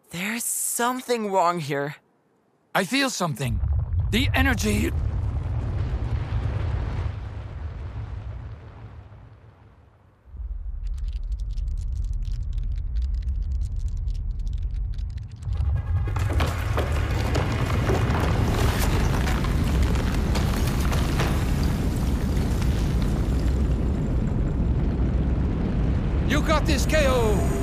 There's something wrong here. I feel something. The energy... You got this, Kao!